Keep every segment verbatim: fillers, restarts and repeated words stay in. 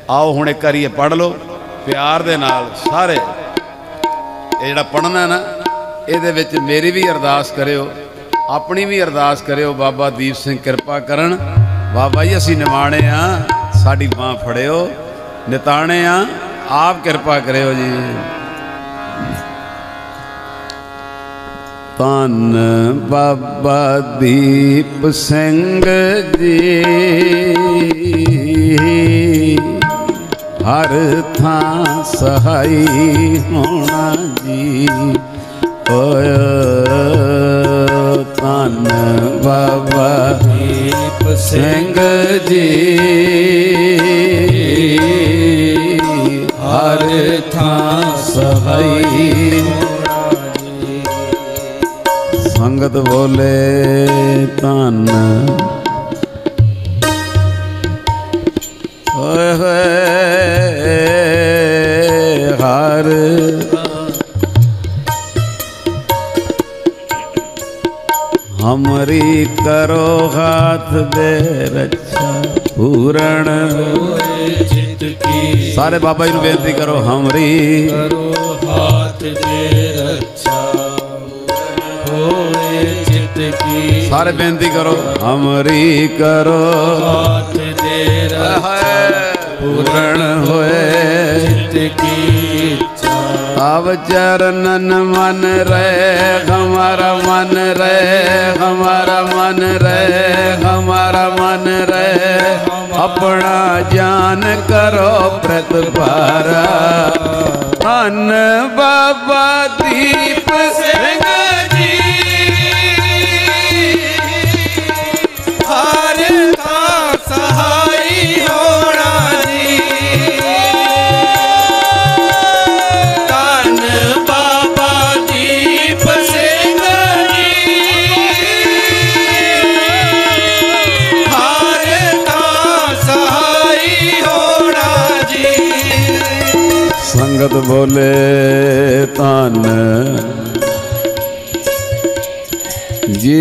आओ हुण एक बारी पढ़ लो प्यार दे नाल सारे। ये जिहड़ा पढ़ना है ना, इहदे विच मेरी भी अरदास करियो, अपनी भी अरदास करियो। बाबा दीप सिंह कृपा करन। बाबा जी असीं निमाणे हाँ, साडी बांह फड़ियो, निताणे हाँ, आप कृपा करियो जी। धन बाबा दीप सिंह जी हर थां सहाई होना जी। ओय धन बाबा दीप सिंह जी हर थां सहाई। संगत बोले धन होए होए हर हमरी करो हाथ दे रक्षा पूरण चित की। सारे बाबा जी बेनती करो, हमरी करो हाथ दे रक्षा चित की। सारे बेनती करो, हमरी करो हाथ दे रक्षा पूर्ण होए चित की इच्छा। अब चरणन मन रहे हमारा मन रहे, हमारा मन रहे, हमारा मन रहे। अपना जान करो प्रतिपारा। धन बाबा दीप सिंह जी हर थां सहाई होना जी। धन बाबा दीप सिंह जी हर थां सहाई होना जी। संगत बोले धन जी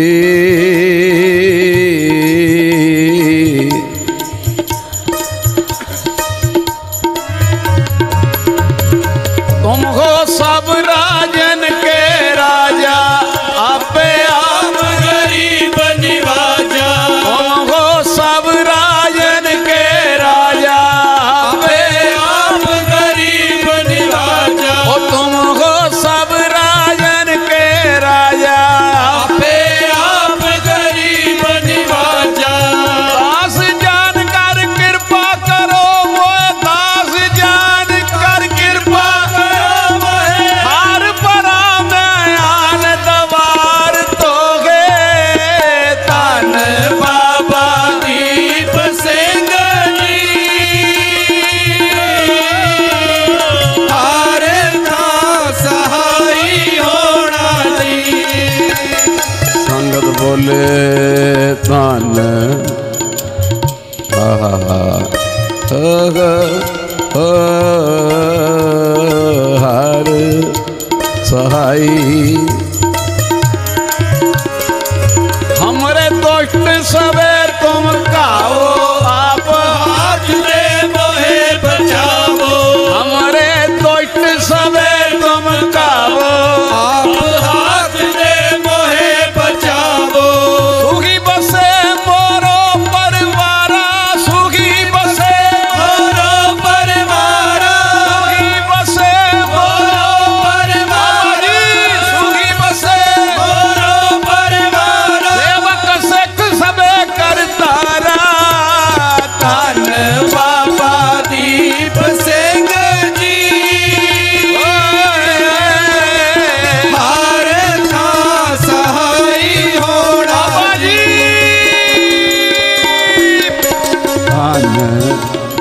तुम हो सब राजन के राजा, आपे आप गरीब निवाजा। तुम हो सब राजन के राजा, आपे आप गरीब निवाजा। ओ तुम हो सब राजन के राजा, आपे आप गरीब निवाजा। दास जान कर कृपा करो मोए, दास जान कर कृपा करो मोए। हर परा में आन दवार तोगे। धन बाबा दीप सिंह जी हर थां सहाई होना जी। संगत बोले धन हर सहाई। हमरे दुष्ट सबे तुम काओ, आप हाथ दे मोहे बचाओ। हमरे दुष्ट सबे तुम काओ, आप हाथ दे मोहे बचाओ। सुखी बसे मोरो परिवारा, सुखी बसे मोरो परिवारा। सुखी बसे मोरो परिवारा, सुखी बसे मोरो परिवारा। सेवक सिख सबे करतारा। धन बाबा दीप सिंह जी हर थां सहाई होना जी। धन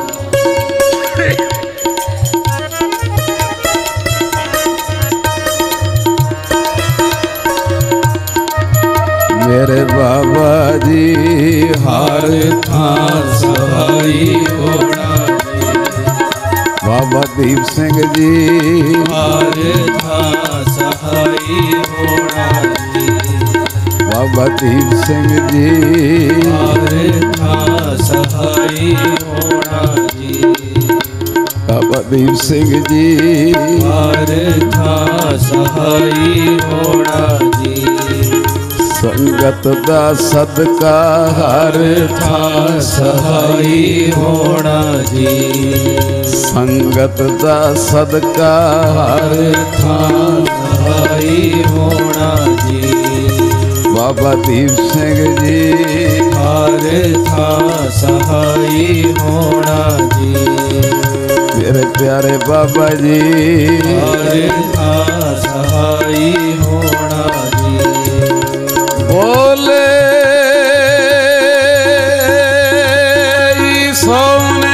मेरे बाबा जी हर थां सहाई होना जी। बाबा दीप सिंह जी हर थां सहाई होना जी। बाबा दीप सिंह जी हर थां सहाई होना जी। बाबा दीप सिंह जी हर था सहाई होना जी। संगत दा सदका हर था सहाई होना जी। संगत दा सदका हर था सहाई होना जी। बाबा दीप सिंह जी हर था सहाई होना जी। मेरे प्यारे बाबा जी हर था सहाई होना जी। बोले सोने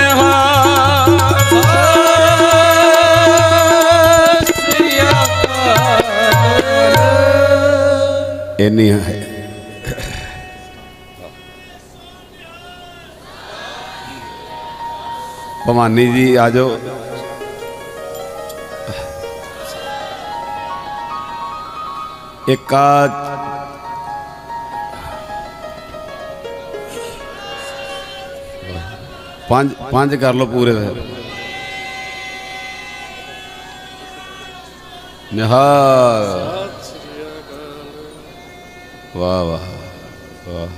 इन्नी है। भवानी जी आ जाओ। एक पांच पांच कर लो पूरे निहार। वाह वाह वाह।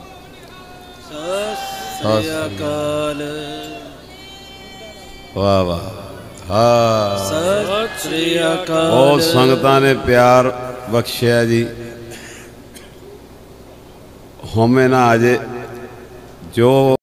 सत श्री अकाल। वाह वाह। हाँ सत श्री अकाल। बहुत संगतां ने प्यार बख्शिया जी। होमे ना अजे जो